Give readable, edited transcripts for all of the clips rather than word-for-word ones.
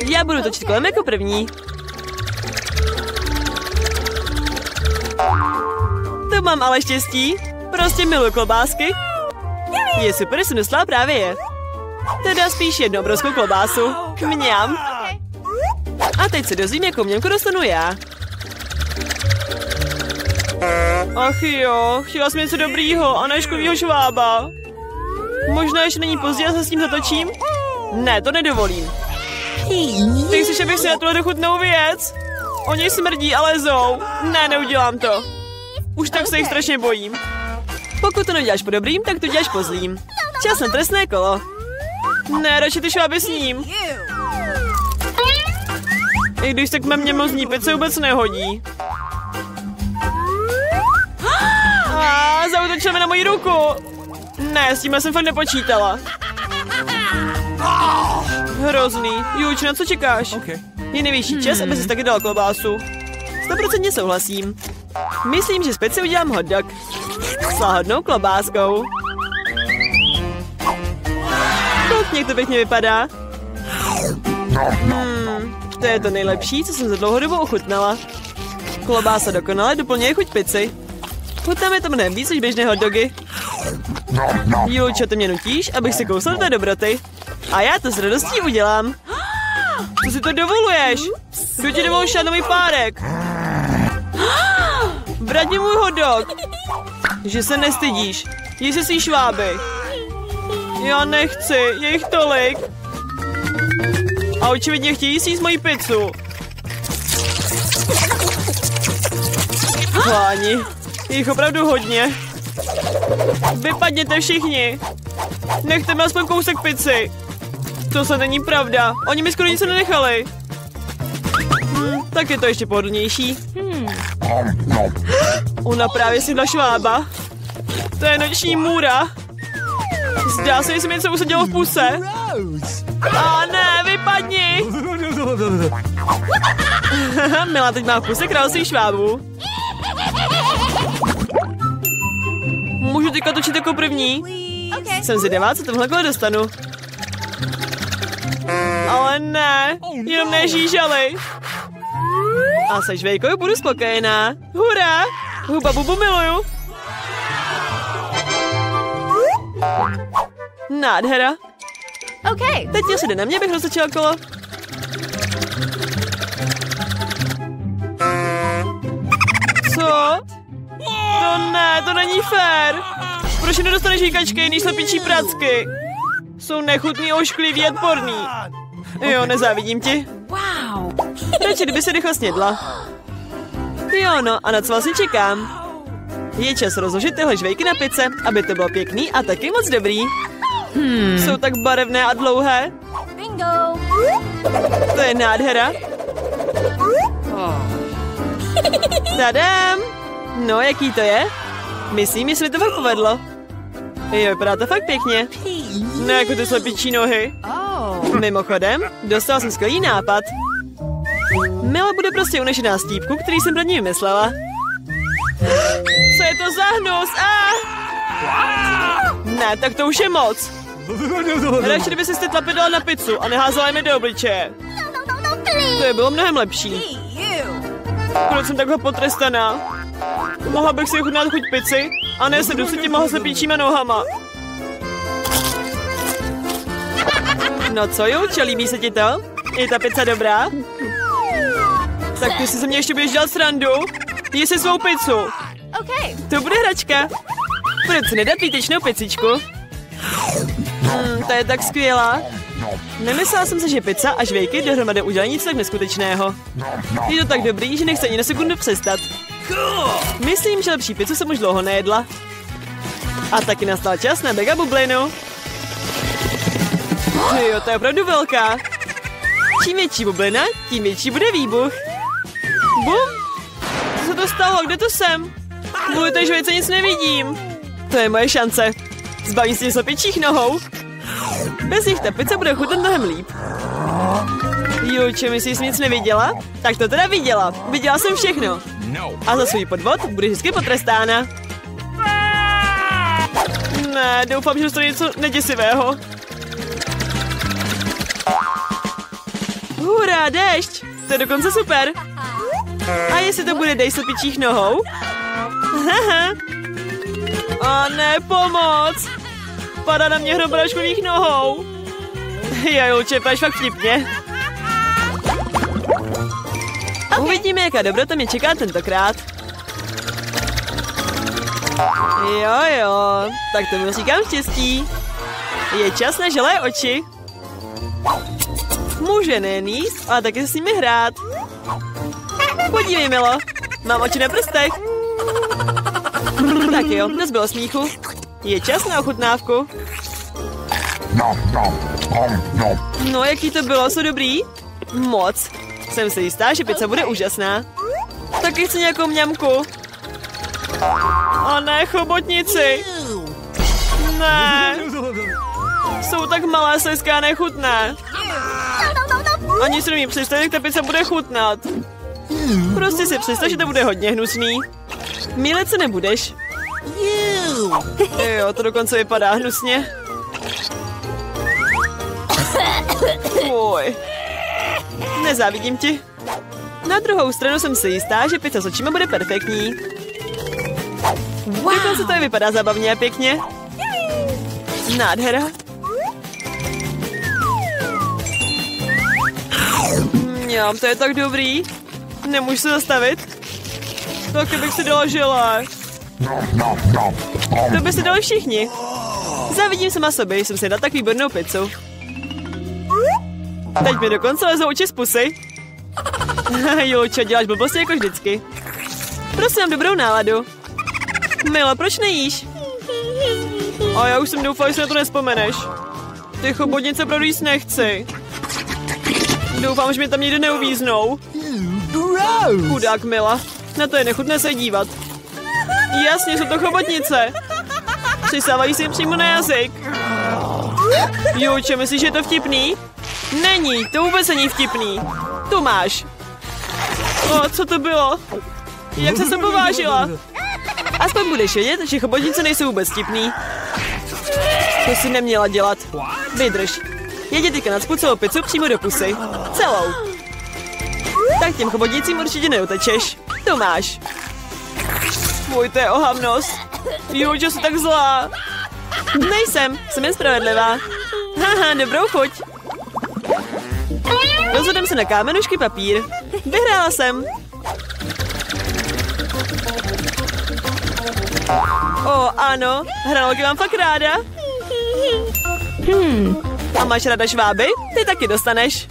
Já budu točit kolem jako první. To mám ale štěstí. Prostě miluji klobásky. Je super, že jsem dostala právě je. Teda spíš jednu obrovskou klobásu. Mňam. A teď se dozvím, jakou mňamku dostanu já. Ach jo, chtěla jsem něco dobrýho a ne škodlivýho švába. Možná ještě není pozdě a se s tím zatočím? Ne, to nedovolím. Ty chceš, abych si na tuhle dochutnou věc? Oni smrdí a lezou. Ne, neudělám to. Už tak se jich strašně bojím. Pokud to neděláš po dobrým, tak to děláš po zlým. Čas na trestné kolo. Ne, radši ty šváby s ním. I když se k mé mozní pice vůbec nehodí. Zaútočil mi na moji ruku. Ne, s tím jsem fakt nepočítala. Hrozný. Juč, na co čekáš? Je nejvyšší čas, aby jsi taky dal klobásu. 100% souhlasím. Myslím, že z pici udělám hot dog. S lahodnou klobáskou. Jak to pěkně vypadá. To je to nejlepší, co jsem za dlouhou dobu ochutnala. Klobása dokonale doplňuje chuť pici. Chutnáme to mnohem víc než běžné hot dogy. Julčo, ty mě nutíš, abych si kousal té dobroty. A já to s radostí udělám. Co si to dovoluješ? Kdo ti dovolil šát na můj párek? Vrať mi můj hot dog. Že se nestydíš. Jí si svý šváby. Já nechci, je jich tolik. A očividně chtějí sníst moji pizzu. Páni, je jich opravdu hodně. Vypadněte všichni. Nechte mi aspoň kousek pizzy. To se není pravda. Oni mi skoro nic nenechali. Tak je to ještě pohodlnější. Ona právě snědla švába. To je noční můra. Zdá se, že jsem něco usadilo v puse. A ne, vypadni! Mila teď má v puse království švábů. Můžu teďka točit jako první? Jsem zvědavá, co tohle kolo dostanu. Ale ne, jenom ne žížaly. A se žvejkou budu spokojená. Hurá! Huba bubu miluju. Nádhera. Teď si jde na mě, bych roztočila kolo. Co? To ne, to není fér. Proč nedostaneš žíkačky, jiný slepičí pracky? Jsou nechutný, ošklivý a odporný. Jo, nezávidím ti. Radši, kdyby se rychle snědla. Jo, no, a na co vlastně čekám? Je čas rozložit tyhle žvejky na pice, aby to bylo pěkný a taky moc dobrý. Jsou tak barevné a dlouhé. Bingo! To je nádhera. Tadám! No, jaký to je? Myslím, že se mi to fakt povedlo. Jo, vypadá to fakt pěkně. Ne jako ty slepičí nohy. Mimochodem, dostala jsem skvělý nápad. Mila bude prostě unešená z týpku, který jsem pro ní vymyslela. Co je to za hnus? Ne, tak to už je moc. Radši, kdyby si stytla pedala na pizzu a neházela mi do obličeje. To je bylo mnohem lepší. Proč jsem takhle potrestaná? Mohla bych si ochutnat chuť pici a ne se dusit těma slepičíma nohama. No co, Julčo, líbí se ti to? Je ta pizza dobrá? Tak ty si se mě ještě budeš dělat srandu. Jí si svou pizzu. To bude hračka. Proč si nedat výtečnou picičku? To je tak skvělá. Nemyslela jsem se, že pizza a žvejky dohromady udělají nic tak neskutečného. Je to tak dobrý, že nechci ani na sekundu přestat. Myslím, že lepší pizzu jsem už dlouho nejedla. A taky nastal čas na mega bublinu. Jo, to je opravdu velká. Čím větší bublina, tím větší bude výbuch. Bum! Co se to stalo? Kde to jsem? Kvůli té žvejce nic nevidím. To je moje šance. Zbavím se slepičích nohou. Bez nich ta pizza bude chutnat mnohem líp. Julče, myslíš, jsi nic neviděla? Tak to teda viděla. Viděla jsem všechno. A za svůj podvod budeš vždycky potrestána. Ne, doufám, že to je něco neděsivého. déšť. To je dokonce super. A jestli to bude dešť s opičích nohou? Haha. A ne, pomoc. Padá na mě hrom bráškových nohou. Julče, půjdeš fakt vtipně. Uvidíme, jaká dobrota mě čeká tentokrát. Jo, tak tomu říkám štěstí. Je čas na želé oči. Může nejen jíst, ale taky se s nimi hrát. Podívej, Milo, mám oči na prstech. Tak jo, nezbylo smíchu. Je čas na ochutnávku. No, jaký to bylo, jsou dobrý? Moc. Jsem si jistá, že pizza bude úžasná. Taky chci nějakou mňamku. A ne, chobotnici. Ne. Jsou tak malé, slizké a nechutné. Ani si nemím představit, jak ta pizza bude chutnat. Prostě si představ, že to bude hodně hnusný. Mílet se nebudeš. Jo, to dokonce vypadá hnusně. Fuj. Nezávidím ti. Na druhou stranu jsem si jistá, že pizza s očima bude perfektní. Dokonce to vypadá zábavně a pěkně. Nádhera. To je tak dobrý. Nemůžu se zastavit. Taky bych si dala želé. To by si dali všichni. Závidím sama sobě, jsem si dala tak výbornou pizzu. Teď mi dokonce lezou oči z pusy. Julčo, děláš blbosti jako vždycky. Prosím, mám dobrou náladu. Milo, proč nejíš? A já už jsem doufala, že se na to nespomeneš. Ty chobotnice opravdu jíst nechci. Doufám, že mi tam někde neuvíznou. Chudák Mila. Na to je nechutné se dívat. Jasně, jsou to chobotnice. Přisávají si jim přímo na jazyk. Julče, myslíš, že je to vtipný? Není, to vůbec není vtipný. Tu máš. O, co to bylo? Jak se to povážila? Aspoň budeš vědět, že chobotnice nejsou vůbec vtipný. To si neměla dělat. Vydrž. Jedě teďka nacpu celou pizzu přímo do pusy. Celou. Tak těm chobotnicím určitě neutečeš. To máš. Fuj, to je ohavnost. Julčo, jsi tak zlá. Nejsem, jsem jen spravedlivá. Haha, dobrou chuť. Rozhodem se na kámenušky papír. Vyhrála jsem. O, ano, hranolky mám fakt ráda. A máš ráda šváby? Ty taky dostaneš.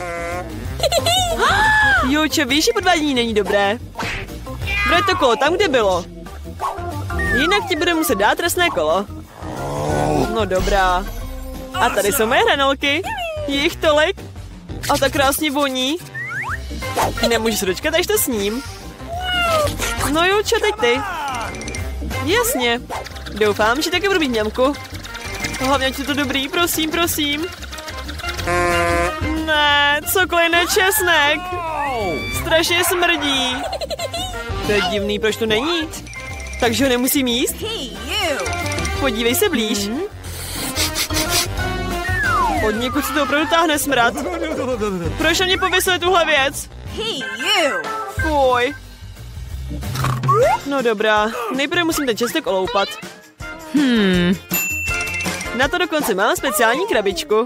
Julče, víš, že podvádění není dobré. Vrať to kolo tam, kde bylo. Jinak ti bude muset dát trestné kolo. No dobrá. A tady jsou moje hranolky. Je jich tolik. A tak krásně voní. Nemůžu se dočkat, až to sním. No Julčo, teď ty. Jasně. Doufám, že taky budu mít mňamku. Hlavně, ať je to dobrý, prosím, prosím. Ne, cokoliv ne česnek. Strašně smrdí. To je divný, proč to není? Takže ho nemusím jíst? Podívej se blíž. Od někud se to opravdu táhne smrad. Proč na mě pověsili tuhle věc? Fuj. No dobrá, nejprve musím ten česnek oloupat. Na to dokonce mám speciální krabičku.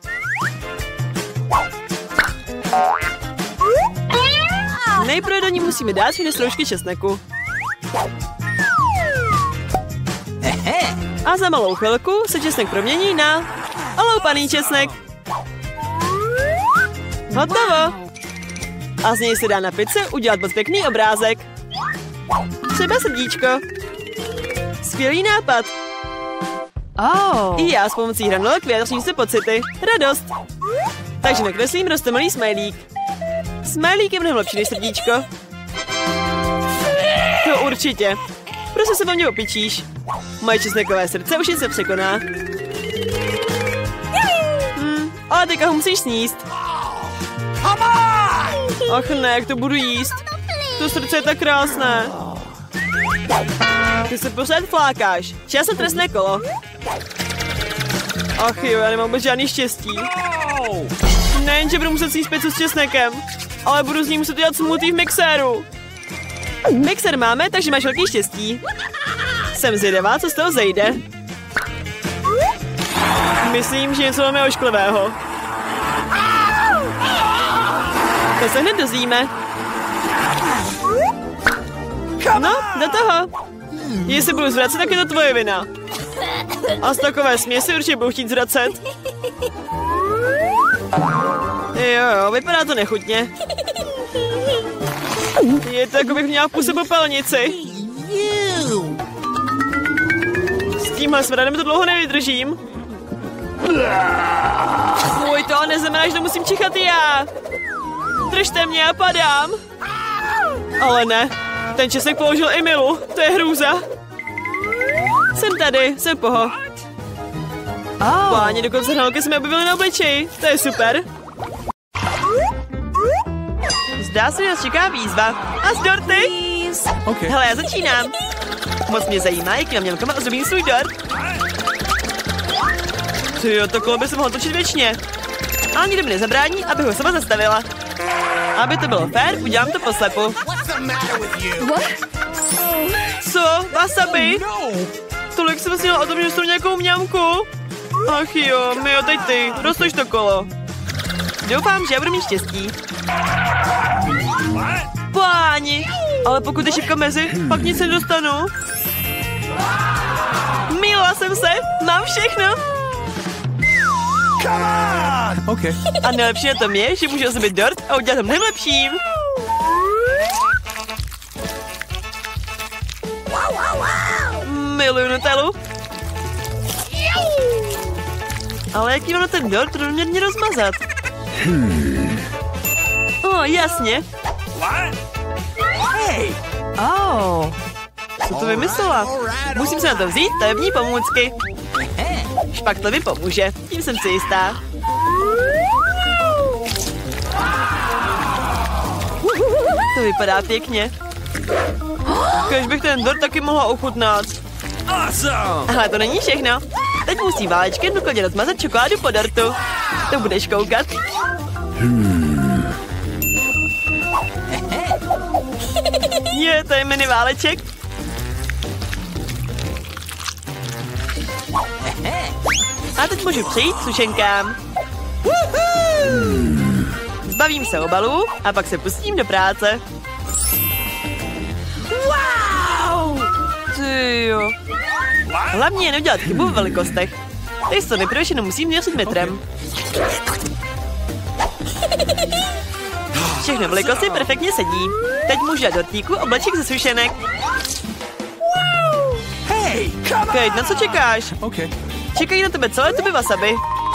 Nejprve do ní musíme dát všechny stroužky česneku. A za malou chvilku se česnek promění na oloupaný česnek. Hotovo. A z něj se dá na pizze udělat moc pěkný obrázek. Třeba srdíčko. Skvělý nápad. I já s pomocí hranolek vyjádřím se pocity. Radost. Takže nakreslím roztomilý smajlík. Smajlík je mnohem lepší než srdíčko. To určitě. Prostě se po mně opičíš. Moje česnekové srdce už jen se překoná. Ale teďka ho musíš sníst. Ach ne, jak to budu jíst. To srdce je tak krásné. Ty se pořád flákáš. Čas na trestné kolo. Ach jo, já nemám vůbec žádný štěstí. Nejenže budu muset sníst pizzu s česnekem, ale budu z ní muset dělat smoothie v mixéru. Mixer máme, takže máš velký štěstí. Jsem zvědavá, co z toho zejde. Myslím, že něco máme ošklivého. To se hned dozvíme. No, do toho. Jestli budu zvracet, tak je to tvoje vina. A z takové směsi určitě budu chtít zvracet. Jo, vypadá to nechutně. Je to, jako bych měla v puse popelnici. S tímhle smradem to dlouho nevydržím. Můj, to neznamená, že to musím čichat já. Držte mě, já padám. Ale ne, ten česnek položil Emilu, to je hrůza. Jsem tady, jsem poho. Páni, dokonce hnalky jsme objevili na obličeji, to je super. Zdá se, že nás čeká výzva. A z dorty? Okay. Hele, já začínám. Moc mě zajímá, jakýma mělkama ozdobím svůj dort. Tyjo, to kolo by se mohlo točit věčně. Ale nikdo mi nezabrání, abych ho sama zastavila. Aby to bylo fér, udělám to poslepu. Co? Wasabi? Tolik jsem sněla o tom, že dostanu nějakou mňamku. Ach jo, Mio, teď ty, roztoč to kolo. Doufám, že já budu mít štěstí. Páni, ale pokud je šipka mezi, pak nic nedostanu. Mila jsem se, mám všechno. Okay. A nejlepší na tom je, že můžu ozobit dort a udělat ho nejlepším. Miluju Nutellu. Ale jak mám na ten dort rovněrně rozmazat? Jasně. Co to vymyslela? Musím se na to vzít tajemní pomůcky. Špaktl mi pomůže, tím jsem si jistá. To vypadá pěkně. Kéž bych ten dort taky mohla ochutnat. Ale to není všechno. Teď musí válečky důkladně rozmazat čokoládu po dortu. To budeš koukat. To je mini váleček. A teď můžu přejít k sušenkám. Zbavím se obalů a pak se pustím do práce. Wow! Tyjo. Hlavně je neudělat chybu v velikostech. Teď to nejprve jenom musím měřit metrem. Všechny velikosti perfektně sedí. Teď můžu dát dortíku obleček ze sušenek. Kate, na co čekáš? Okay. Čekají na tebe celé tuby wasabi.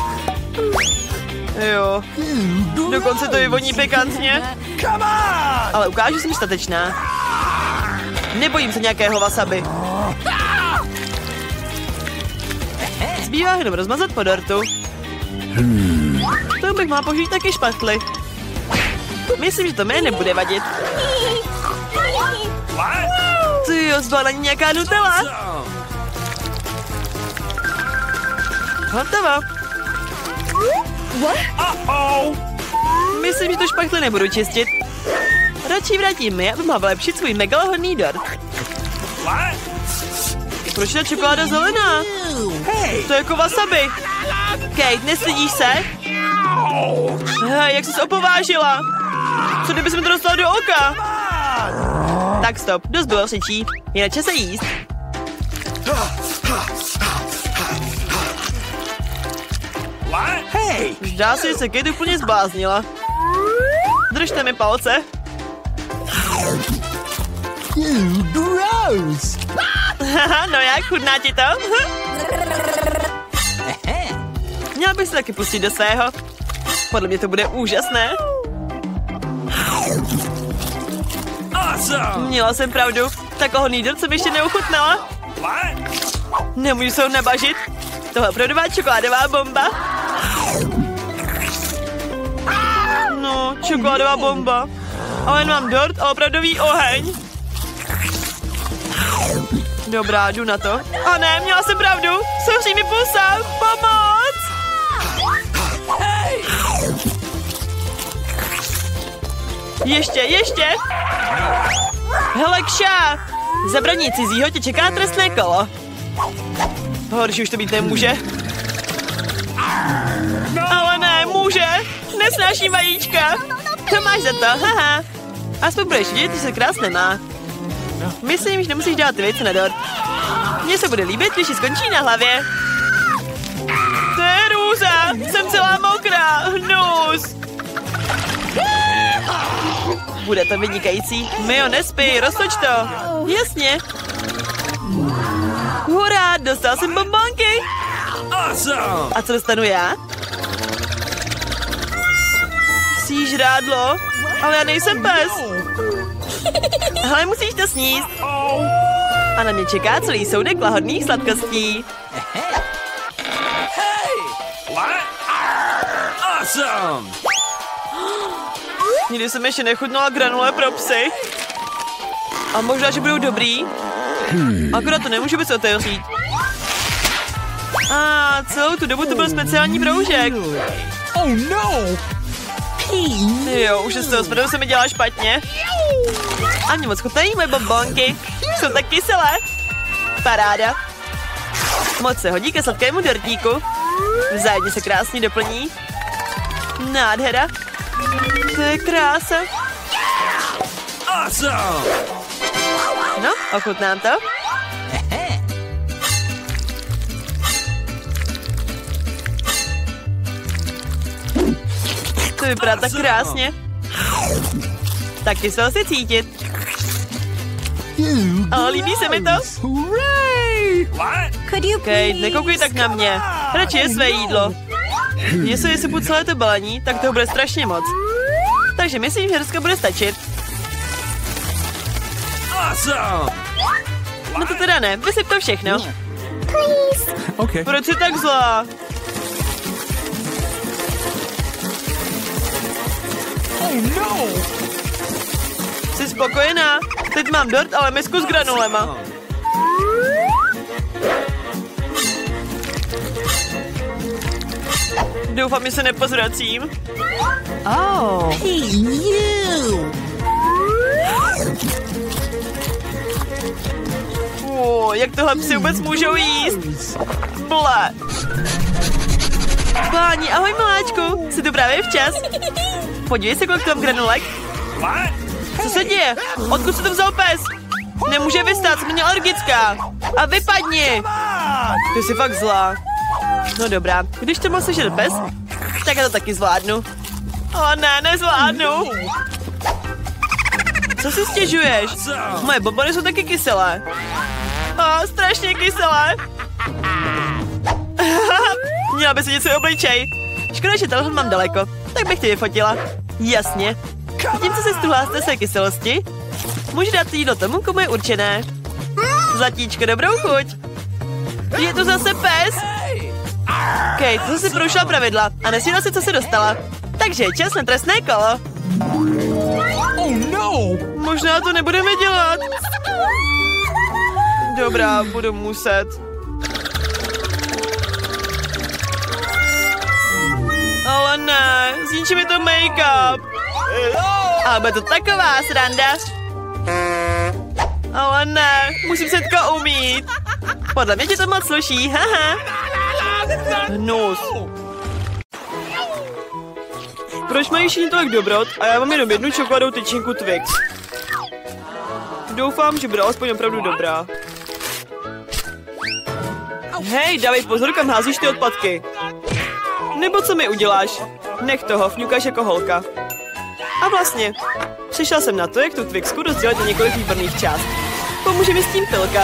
Jo. Dokonce to je voní pikantně. Ale ukážu, že jsem statečná. Nebojím se nějakého wasabi. Zbývá jenom rozmazat po dortu. To bych má použít taky špachtly. Myslím, že to mé nebude vadit. Tyjo, zbyla na ní nějaká Nutella. Hotovo. Myslím, že to špachtly nebudu čistit. Radši vrátím mi, abych mohla vylepšit svůj megalohodný dort. Proč je čokoláda zelená? To je jako wasabi. Kate, nestydíš se? Hej, jak jsi se opovážila? Co kdyby se mi to dostalo do oka? Tak stop, dost bylo řečí. Je na čase jíst. Zdá se, že se Kate úplně zbláznila. Držte mi palce. Gross! No jak, chutná ti to? Měla bych se taky pustit do svého. Podle mě to bude úžasné. Měla jsem pravdu. Takový dort jsem ještě neuchutnala. Nemůžu se ho nabažit. Tohle opravdová čokoládová bomba. No, čokoládová bomba. Ale mám dort a opravdový oheň. Dobrá, jdu na to. A ne, měla jsem pravdu. Souří mi pusa. Pomoc! Ještě. Hele, Kša! Zabraní cizího tě čeká trestné kolo. Horší už to být nemůže. Ale ne, může. Nesnáším vajíčka. To máš za to, haha. Aspoň budeš vidět, že se krásně má. Myslím, že nemusíš dát ty věci na dort. Mně se bude líbit, když ji skončí na hlavě. To je hrůza. Jsem celá mokrá. Hnus. Bude to vynikající. Mio, nespí, roztoč to. Jasně. Hurá, dostal jsem bonbonky. A co dostanu já? Psí žrádlo. Ale já nejsem pes. Ale musíš to sníst. A na mě čeká celý soudek lahodných sladkostí. Nikdy jsem ještě nechutnala granule pro psy. A možná, že budou dobrý. Akorát to nemůžu bez otevřít. A celou tu dobu to byl speciální broužek. Oh no! Jo, už z toho smrdu se mi dělá špatně. A mě moc chutají moje bonbonky. Jsou tak kyselé. Paráda. Moc se hodí ke sladkému dortíku. Vzájemně se krásně doplní. Nádhera. To je krása. No, ochutnám to. To vypadá tak krásně. Taky se asi cítit. Ale líbí se mi to. Kate, nekoukej tak na mě. Radši je své jídlo. Jestli sypu celé to balení, tak toho bude strašně moc. Takže myslím, že dneska bude stačit. No to teda ne, vysyp to všechno. Okay. Proč jsi tak zlá? Oh no! Jsi spokojená? Teď mám dort, ale misku s granulema. Doufám, že se nepozvracím. Oh! Hey, you! Jak tohle psi vůbec můžou jíst? Ble. Páni, ahoj miláčku, jsi tu právě včas. Podívej se, kolik tam granulek. Co se děje? Odkud se to vzal pes? Nemůže vystát, jsem není alergická. A vypadni. Ty jsi fakt zlá. No dobrá, když to má slyšet pes, tak já to taky zvládnu. O ne, nezvládnu. Co si stěžuješ? Moje bonbony jsou taky kyselé. Strašně kyselé. Měla by se něco obličej. Škoda, že telefon mám daleko. Tak bych tě vyfotila. Jasně. Zatímco se stuhlá z kyselosti, můžu dát jídlo tomu, komu je určené. Zlatíčko, dobrou chuť. Je to zase pes. Kate, to si porušila pravidla a nesvěděla si, co se dostala. Takže čas na trestné kolo. Oh no! Možná to nebudeme dělat. Dobrá, budu muset. Ale ne, zničí mi to make-up. Ale bude to taková sranda. Ale ne, musím se teďka umýt. Podle mě ti to moc sluší, haha. Hnus. Proč mají všichni tolik dobrot a já mám jenom jednu čokoládovou tyčinku Twix? Doufám, že bude alespoň opravdu dobrá. Hej, dávej pozor, kam házíš ty odpadky. Nebo co mi uděláš? Nech toho, fňukáš jako holka. A vlastně, přišel jsem na to, jak tu Twixku rozdělit na několik výborných část. Pomůže mi s tím pilka.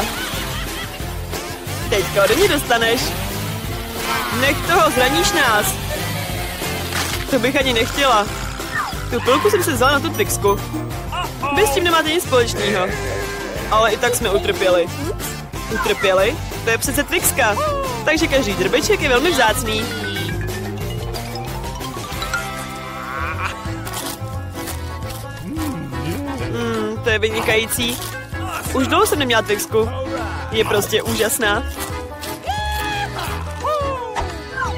Teďka ode mě dostaneš. Nech toho, zraníš nás. To bych ani nechtěla. Tu pilku jsem se vzala na tu Twixku. Vy s tím nemáte nic společného. Ale i tak jsme utrpěli. Utrpěli? To je přece Twixka. Takže každý drbeček je velmi vzácný. To je vynikající. Už dlouho jsem neměla Twixku. Je prostě úžasná.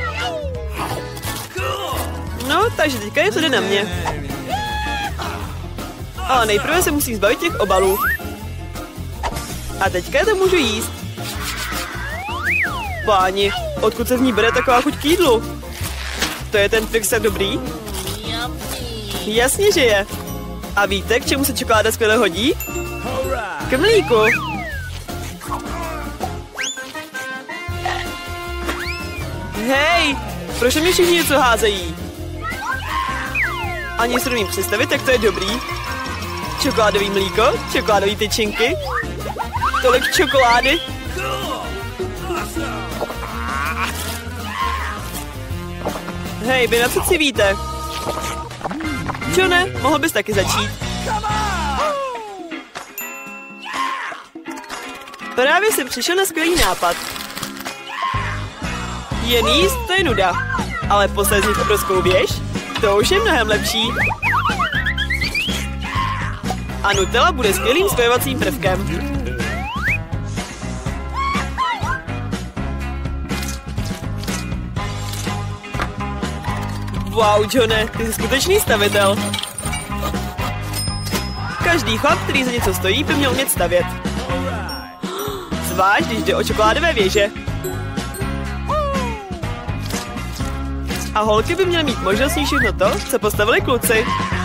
No, takže teďka je to jde na mě. Ale nejprve se musím zbavit těch obalů. A teďka to můžu jíst. Páni, odkud se v ní bere taková chuť k jídlu? To je ten trik tak dobrý? Jasně, že je. A víte, k čemu se čokoláda skvěle hodí? K mlíku. Hej, proč mě všichni něco házejí? Ani se do ní představit, jak to je dobrý. Čokoládový mlíko, čokoládový tyčinky. Tolik čokolády. Hej, vy na co si víte? Čo ne? Mohl bys taky začít. Právě jsem přišel na skvělý nápad. Jen jíst, to je nuda. Ale poslezit obrovskou věž, to už je mnohem lepší. A Nutella bude skvělým spojovacím prvkem. Wow, Johne, ty jsi skutečný stavitel. Každý chlap, který za něco stojí, by měl umět stavět. Zvlášť, když jde o čokoládové věže. A holky by měly mít možnost sníst všechno to, co postavili kluci.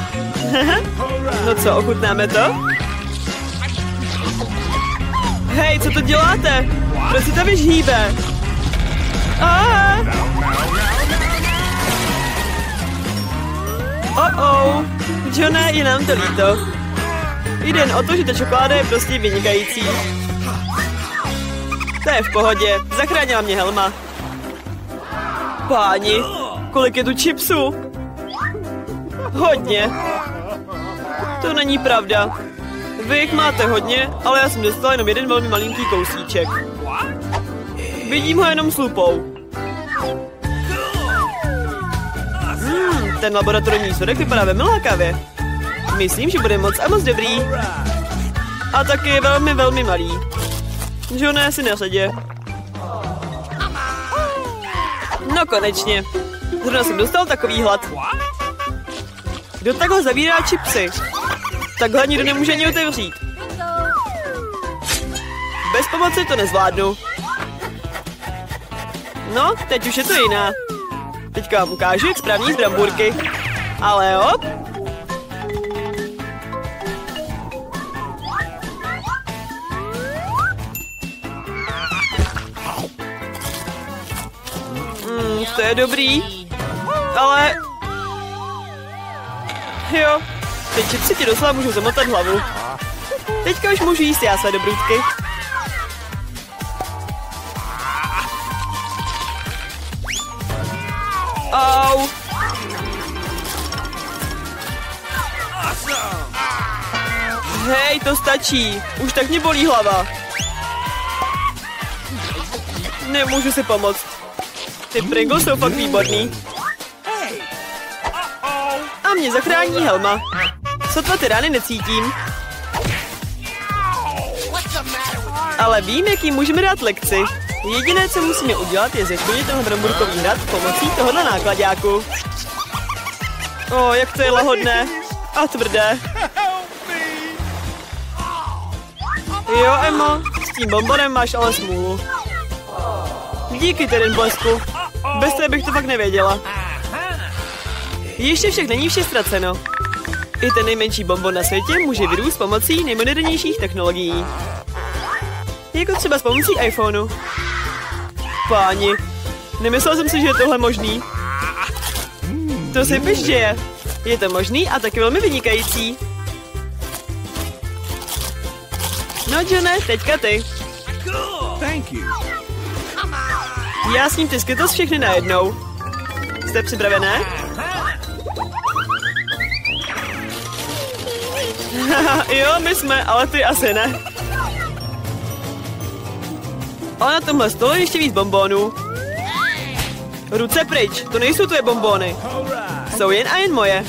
No co, ochutnáme to? Hej, co to děláte? Proč si ta věž hýbe? Johne, je nám to líto. Jde jen o to, že ta čokoláda je prostě vynikající. To je v pohodě, zachránila mě Helma. Páni, kolik je tu chipsů? Hodně. To není pravda. Vy jich máte hodně, ale já jsem dostala jenom jeden velmi malinký kousíček. Vidím ho jenom s lupou. Ten laboratorní sodek vypadá velmi lákavě. Myslím, že bude moc a moc dobrý. A taky je velmi, velmi malý. Johne, si nesedě. No konečně. Zrovna jsem dostal takový hlad. Kdo takhle zavírá čipsy? Takhle nikdo nemůže ani otevřít. Bez pomoci to nezvládnu. No, teď už je to jiná. Teďka vám ukážu, jak správně jíst bramburky. Ale hop. To je dobrý. Ale... Jo, ty čipsy ti doslova můžu zamotat hlavu. Teďka už můžu jíst já své dobrůdky. Au. Hej, to stačí. Už tak mě bolí hlava. Nemůžu si pomoct. Ty Pringles jsou fakt výborný. A mě zachrání Helma. Sotva ty rány necítím. Ale vím, jak jim můžeme dát lekci. Jediné, co musíme udělat, je zeškodit tenhle bramburkový hrad pomocí tohohle nákladáku. Jak to je lahodné. A tvrdé. Jo, Emmo, s tím bombonem máš ale smůlu. Díky, Teryn Blesku. Bez té bych to fakt nevěděla. Ještě však není vše ztraceno. I ten nejmenší bonbon na světě může vyrůst pomocí nejmodernějších technologií. Jako třeba s pomocí iPhoneu. Páni, nemyslel jsem si, že je tohle možný. To si piš, že je. Je to možný a taky velmi vynikající. No, Johne, teďka ty. Thank you. Já s ním ty Skittles všechny najednou. Jste připravené? Jo, my jsme, ale ty asi ne. Ale na tomhle stole ještě víc bonbonů. Ruce pryč, to nejsou tvoje bonbony. Jsou jen a jen moje.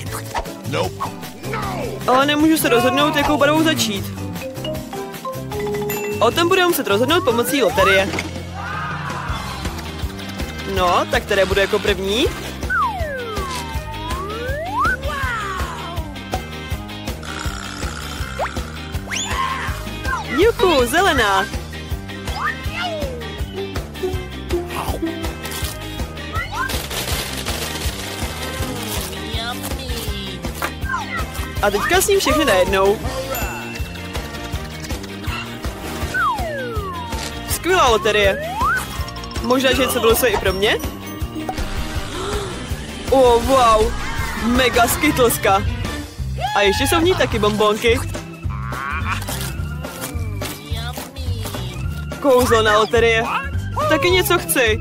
Ale nemůžu se rozhodnout, jakou barvou začít. O tom budeme muset rozhodnout pomocí loterie. No, tak které bude jako první? Juchu, zelená. A teďka s ním všechny najednou. Skvělá loterie. Možná, že něco bylo i pro mě? Oh, wow. Mega skytleska. A ještě jsou v ní taky bonbonky. Kouzelná loterie. Taky něco chci.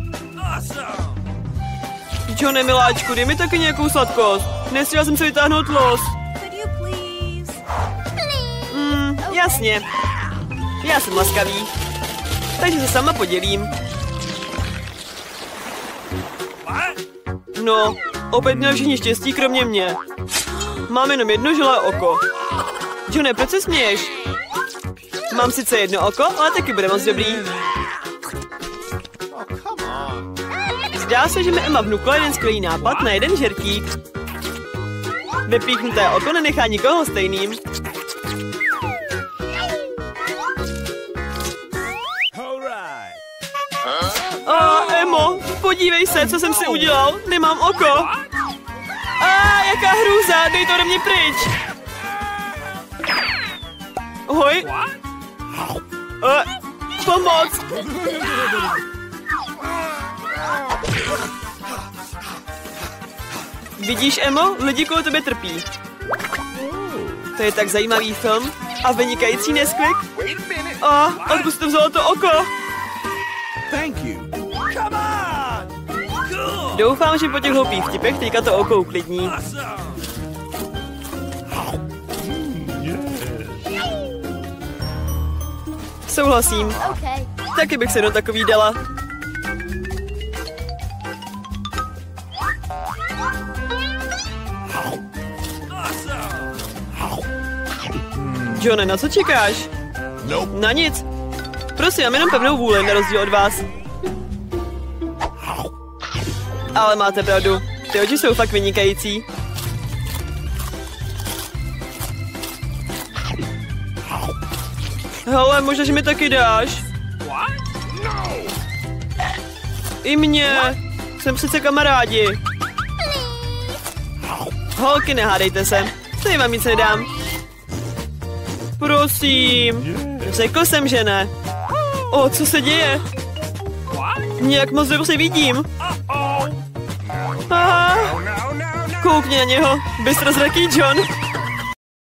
Johne, miláčku, dej mi taky nějakou sladkost. Nestihla jsem se vytáhnout los. Jasně. Já jsem laskavý. Takže se sama podělím. No, opět měl všichni štěstí, kromě mě. Mám jenom jedno žilé oko. Johne, proč se směješ? Mám sice jedno oko, ale taky bude moc dobrý. Zdá se, že mi Emma vnukla jeden skvělý nápad na jeden žertík. Vypíchnuté oko nenechá nikoho stejným. Emo, podívej se, co jsem si udělal. Nemám oko. Jaká hrůza, dej to ode mě pryč. Ahoj. Pomoc. Vidíš, Emo, lidi kolem tebe trpí. To je tak zajímavý film a vynikající nesklik. Odkud jsi to vzalo to oko? Thank you. Doufám, že po těch hloupých vtipech teďka to oko uklidní. Souhlasím. Taky bych se do takový dala. Johne, na co čekáš? Na nic. Prosím, mám jenom pevnou vůli, na rozdíl od vás. Ale máte pravdu, ty oči jsou fakt vynikající. Hele, možná, že mi taky dáš. I mě. Jsem přece kamarádi. Holky, nehádejte se. Tady vám nic nedám. Prosím. Řekl jsem, že ne. Co se děje? Nějak moc dobře vidím. Koukni na něho. Bystrozraký John.